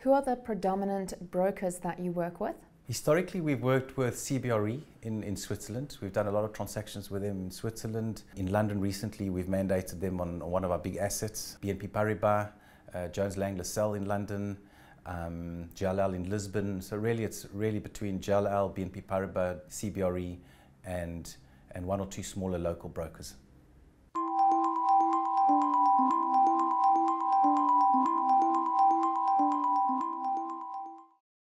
Who are the predominant brokers that you work with? Historically, we've worked with CBRE in Switzerland. We've done a lot of transactions with them in Switzerland. In London recently, we've mandated them on one of our big assets, BNP Paribas, Jones Lang LaSalle in London, JLL in Lisbon. So really, it's really between JLL, BNP Paribas, CBRE, and one or two smaller local brokers.